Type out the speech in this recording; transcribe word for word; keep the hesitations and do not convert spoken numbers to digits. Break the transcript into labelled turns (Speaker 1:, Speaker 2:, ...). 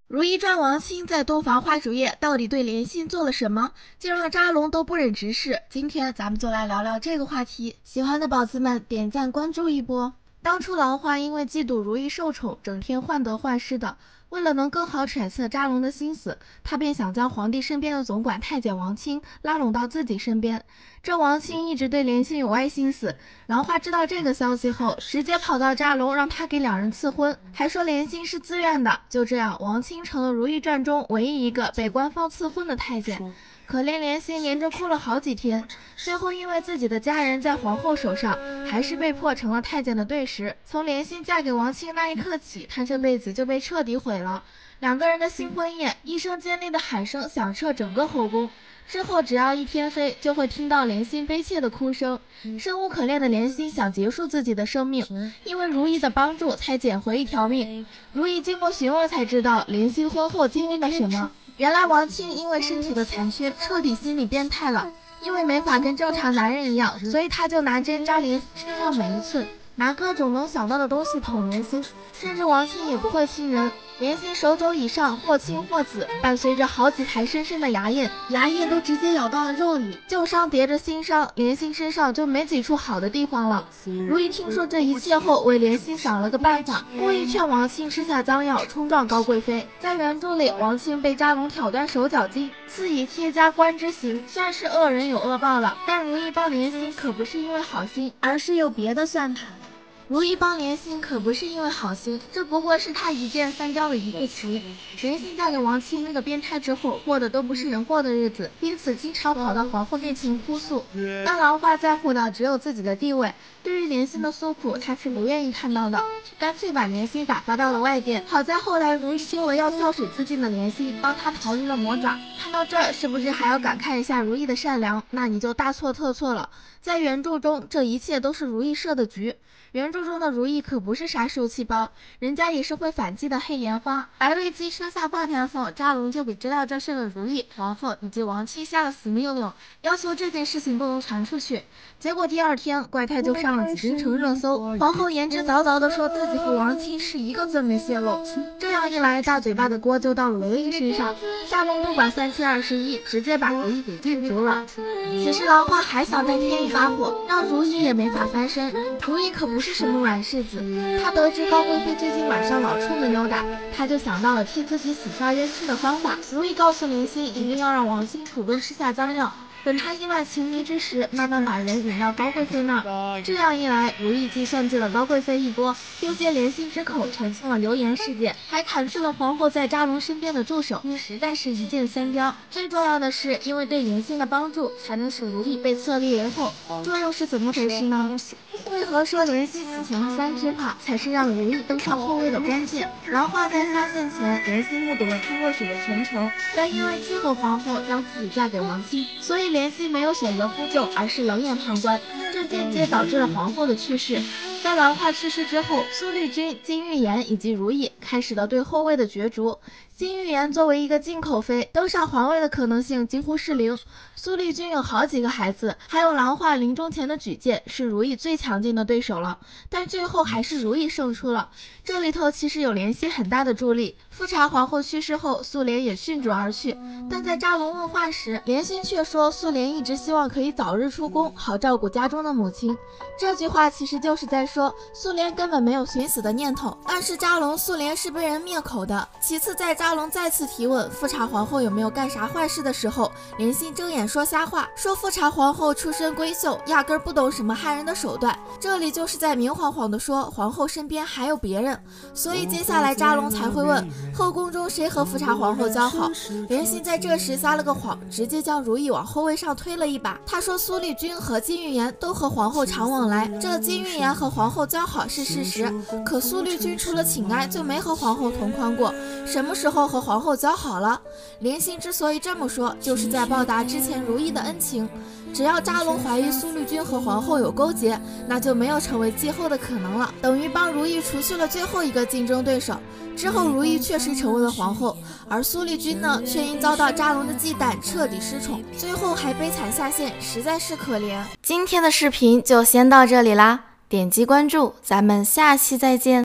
Speaker 1: 《如懿传》王熙在洞房花烛夜到底对莲心做了什么，竟让扎龙都不忍直视？今天咱们就来聊聊这个话题。喜欢的宝子们点赞关注一波。当初狼花因为嫉妒如懿受宠，整天患得患失的。为了能更好揣测扎龙的心思，他便想将皇帝身边的总管太监王钦拉拢到自己身边。这王钦一直对莲心有歪心思，狼花知道这个消息后，直接跑到扎龙让他给两人赐婚，还说莲心是自愿的。就这样，王钦成了《如懿传》中唯一一个被官方赐婚的太监。可怜莲心连着哭了好几天，最后因为自己的家人在皇后手上，还是被迫成了太监的对食。从莲心嫁给王钦那一刻起，她这辈子就被彻底毁了。两个人的新婚宴，一声尖利的喊声响彻整个后宫。之后只要一天黑，就会听到莲心悲切的哭声。生无可恋的莲心想结束自己的生命，因为如懿的帮助才捡回一条命。如懿经过询问才知道莲心婚后经历了什么。原来王钦因为身体的残缺，彻底心理变态了。因为没法跟正常男人一样，所以他就拿针扎莲心身上每一寸，拿各种能想到的东西捅莲心，甚至王钦也不会亲人。莲心手肘以上或青或紫，伴随着好几排深深的牙印，牙印都直接咬到了肉里，旧伤叠着新伤，莲心身上就没几处好的地方了。如懿听说这一切后，为莲心想了个办法，故意劝王钦吃下脏药，冲撞高贵妃。在原著里，王钦被扎龙挑断手脚筋，赐以贴加官之刑，算是恶人有恶报了。但如懿帮莲心可不是因为好心，而是有别的算盘。如懿帮莲心可不是因为好心，这不过是她一箭三雕的一个棋。莲心嫁给王钦那个变态之后，过的都不是人过的日子，因此经常跑到皇后面前哭诉。但狼花在乎的只有自己的地位，对于莲心的诉苦，她是不愿意看到的，干脆把莲心打发到了外殿。好在后来如懿因为要跳水自尽的莲心，帮她逃离了魔爪。看到这儿，是不是还要感慨一下如懿的善良？那你就大错特错了。在原著中，这一切都是如懿设的局。原著中的如懿可不是啥受气包，人家也是会反击的黑莲花。白瑞姬生下半天后，扎龙就给知道这事的如懿、皇后以及王钦下了死命令，要求这件事情不能传出去。结果第二天，怪胎就上了紫禁城热搜，皇后言之凿凿的说自己和王钦是一个字没泄露。这样一来，大嘴巴的锅就到了如懿身上。扎龙不管三七二十一，直接把如懿给禁足了。此时狼花还想再添一把火，让如懿也没法翻身。如懿可不是什么软柿子，她得知高贵妃最近晚上老出门溜达，她就想到了替自己洗刷冤屈的方法。如懿告诉莲心，一定要让王钦主动吃下脏药，等他意乱情迷之时，慢慢把人引到高贵妃那儿。这样一来，如懿既算计了高贵妃一波，又借莲心之口澄清了流言事件，还砍去了皇后在扎龙身边的助手，实在是一箭三雕。最重要的是，因为对莲心的帮助，才能使如懿被册立为后。这又是怎么回事呢？为何说莲心死前的三句话才是让如懿登上后位的关键？狼花在发现前，莲心目睹了吞落水的全程，但因为亲和皇后将自己嫁给王钦，所以莲心没有选择呼救，而是冷眼旁观，这间接导致了皇后的去世。在狼花去世之后，苏丽君、金玉妍以及如懿开始了对后位的角逐。金玉妍作为一个进口妃，登上皇位的可能性几乎是零。苏丽君有好几个孩子，还有狼花临终前的举荐，是如懿最强劲的对手了。但最后还是如懿胜出了。这里头其实有莲心很大的助力。富察皇后去世后，素莲也殉主而去，但在扎龙问话时，莲心却说素莲一直希望可以早日出宫，好照顾家中的母亲。这句话其实就是在说素莲根本没有寻死的念头，暗示扎龙素莲是被人灭口的。其次，在扎龙再次提问富察皇后有没有干啥坏事的时候，莲心睁眼说瞎话，说富察皇后出身闺秀，压根不懂什么害人的手段。这里就是在明晃晃的说皇后身边还有别人，所以接下来扎龙才会问后宫中谁和富察皇后交好。莲心在这时撒了个谎，直接将如懿往后位上推了一把。她说苏丽君和金玉妍都和皇后常往来，这金玉妍和皇后交好是事实，可苏丽君除了请安就没和皇后同框过，什么时候和皇后交好了？莲心之所以这么说，就是在报答之前如懿的恩情。只要扎龙怀疑苏丽君和皇后有勾结，那就没有成为继后的可能了，等于帮如懿除去了最后一个竞争对手。之后如懿确实成为了皇后，而苏丽君呢，却因遭到扎龙的忌惮彻底失宠，最后还悲惨下线，实在是可怜。今天的视频就先到这里啦，点击关注，咱们下期再见。